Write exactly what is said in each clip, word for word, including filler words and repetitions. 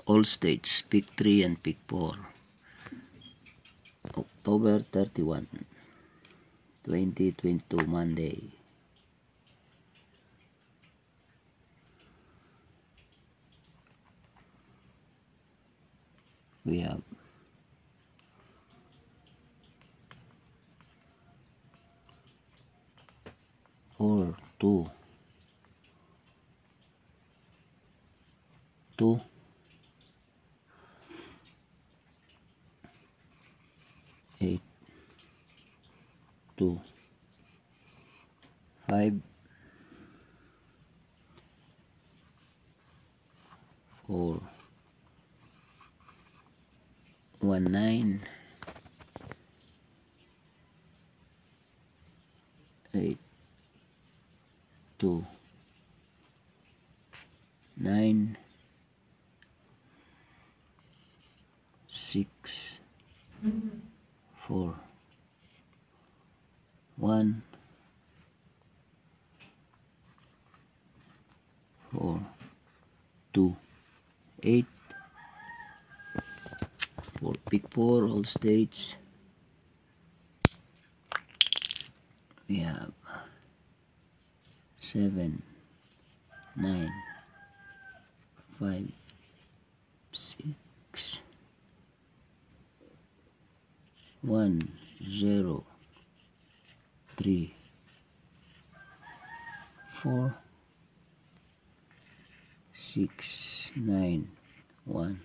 All states, pick three and pick four. October thirty-first, twenty twenty-two, Monday. We have four, two, two, eight, two, five, four, one, nine, eight, two, nine, six, four, one, four, two, eight. For pick four, all states. We have seven, nine, five, six, one, zero, three, four, six, nine, one,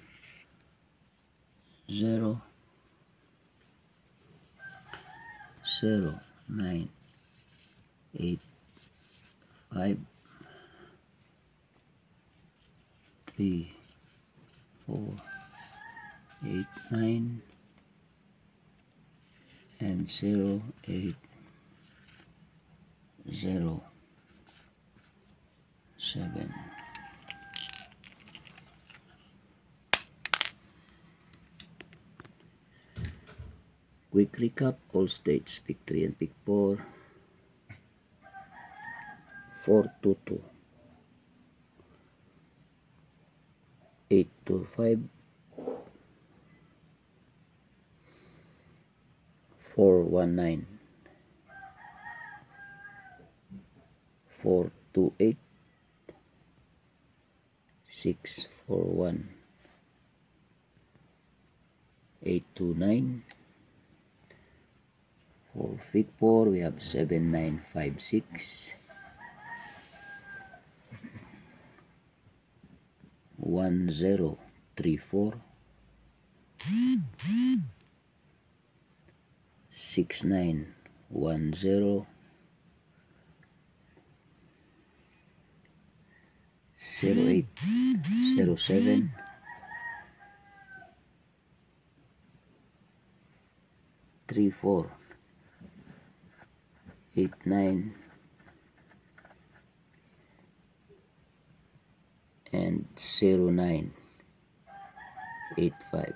zero, zero, nine, eight, five, three, four, eight, nine, and zero, eight, zero, seven. Quick recap, all states, pick three and pick four. four, two, two. eight, two, five. four, one, nine. four, two, eight. six, four, one. eight, two, nine. For pick four, we have seven, nine, five, six. one, zero, three, four. six, nine, one, zero. zero, eight, zero, seven. three, four. eight, nine. And zero, nine, eight, five.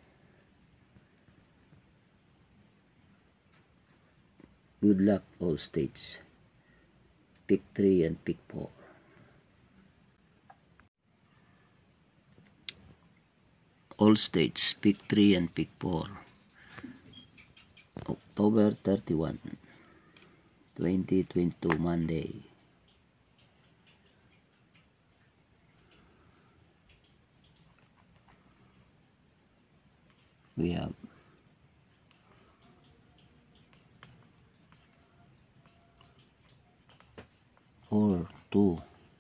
Good luck, all states. Pick three and pick four. All states, pick three and pick four. October thirty-first, twenty twenty-two, Monday. We have four, two,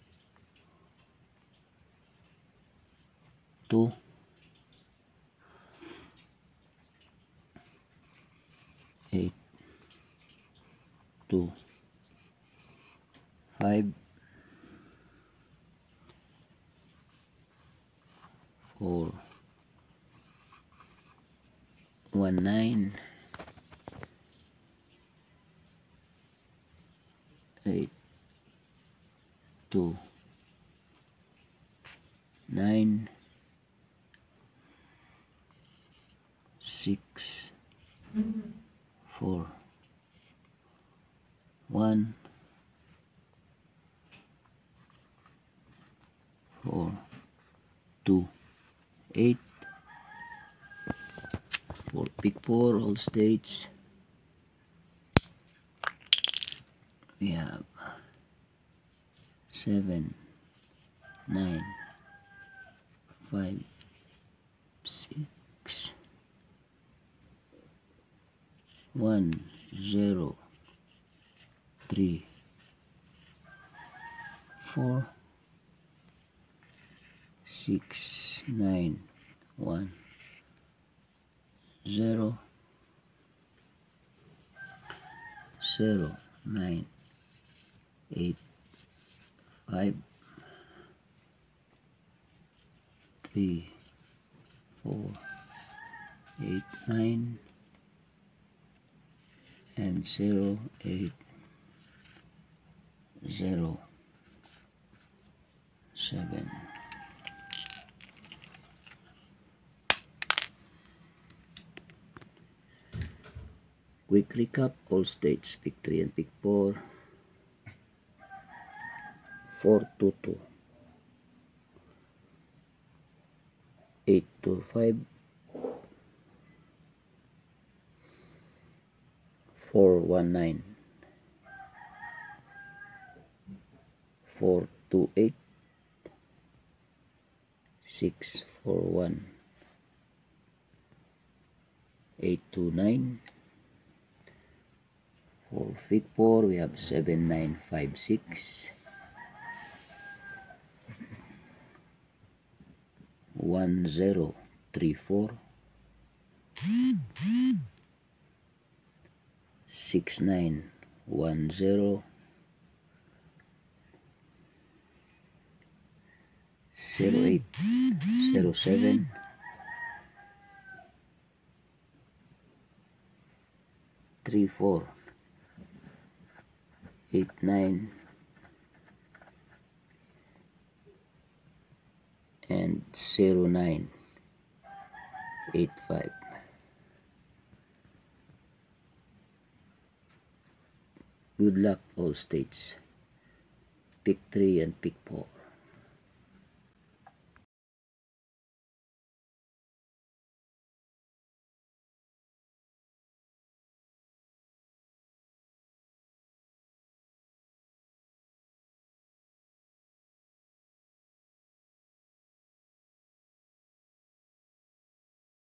two, eight, two, five, four, one, nine, eight, two, nine, six, four, one, four, two, eight. For pick four, all states, we have seven, nine, five, six, one, zero, three, four, six, nine, one, zero, zero, nine, eight, five, three, four, eight, nine, and zero, eight, zero, seven. Quick recap, all states, pick three and pick four, four, two, two, eight, two, five, four, one, nine, four, two, eight, six, four, one, eight, two, nine. For pick four, we have seven, nine, five, six, one, zero, three, four, six, nine, one, zero, zero, eight, zero, seven, three, four, eight, nine, and zero, nine, eight, five. Good luck, all states. Pick three and pick four.